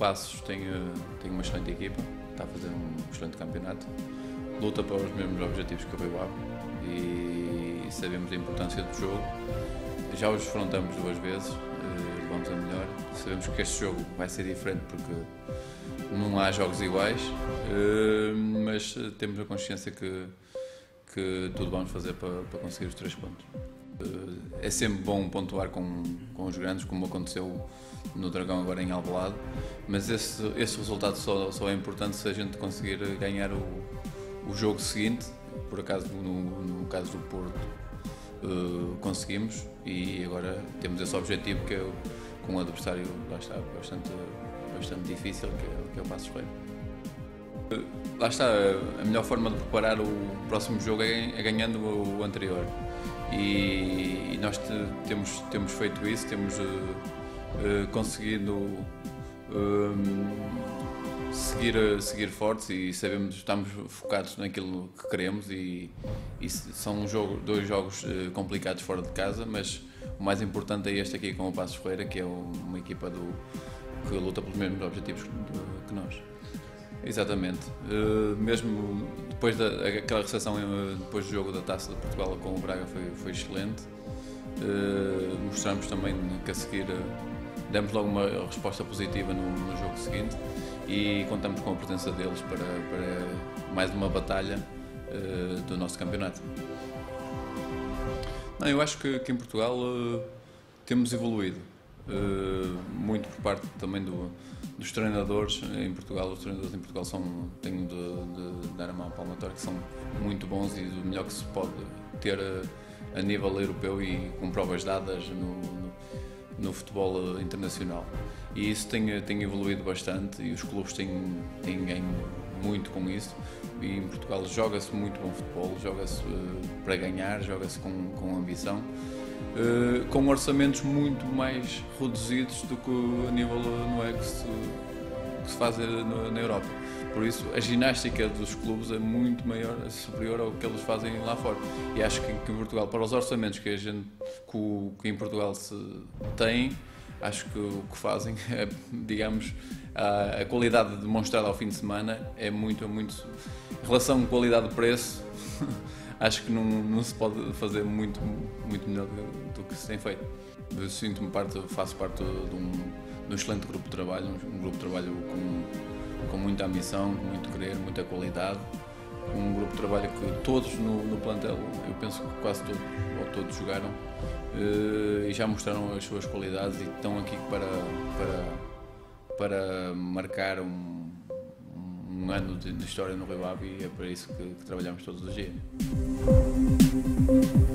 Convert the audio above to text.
Paços tem uma excelente equipa, está a fazer um excelente campeonato, luta para os mesmos objetivos que o Rio Ave e sabemos a importância do jogo. Já os defrontamos 2 vezes, vamos a melhor. Sabemos que este jogo vai ser diferente porque não há jogos iguais, mas temos a consciência que tudo vamos fazer para conseguir os 3 pontos. É sempre bom pontuar com os grandes, como aconteceu no Dragão agora em Alvalade, mas esse resultado só é importante se a gente conseguir ganhar o jogo seguinte. Por acaso, no caso do Porto, conseguimos e agora temos esse objetivo que é com um adversário lá está bastante difícil, que é o Paços Ferreira. Lá está, a melhor forma de preparar o próximo jogo é ganhando o anterior e nós temos feito isso, temos conseguido seguir fortes e sabemos, estamos focados naquilo que queremos e são 2 jogos complicados fora de casa, mas o mais importante é este aqui com o Paços Ferreira, que é uma equipa que luta pelos mesmos objetivos que nós. Exatamente. Mesmo depois daquela recepção, depois do jogo da Taça de Portugal com o Braga foi excelente. Mostramos também que a seguir demos logo uma resposta positiva no jogo seguinte e contamos com a presença deles para mais uma batalha do nosso campeonato. Não, eu acho que em Portugal temos evoluído muito por parte também dos treinadores em Portugal. Os treinadores em Portugal tenho de dar a mão palmatória, que são muito bons e do melhor que se pode ter a nível europeu e com provas dadas no futebol internacional. E isso tem evoluído bastante e os clubes têm ganho muito com isso. E em Portugal joga-se muito bom futebol, joga-se para ganhar, joga-se com ambição, com orçamentos muito mais reduzidos do que a nível que se faz na Europa. Por isso, a ginástica dos clubes é muito maior, superior ao que eles fazem lá fora. E acho que em Portugal, para os orçamentos que em Portugal se tem, acho que o que fazem é, digamos, a qualidade demonstrada ao fim de semana é muito. Em relação qualidade-preço, acho que não se pode fazer muito melhor do que se tem feito. Eu faço parte de um excelente grupo de trabalho, um grupo de trabalho com muita ambição, com muito querer, muita qualidade, um grupo de trabalho que todos no plantel, eu penso que quase todos jogaram e já mostraram as suas qualidades e estão aqui para marcar um ano de história no Rio Ave e é para isso que trabalhamos todos os dias.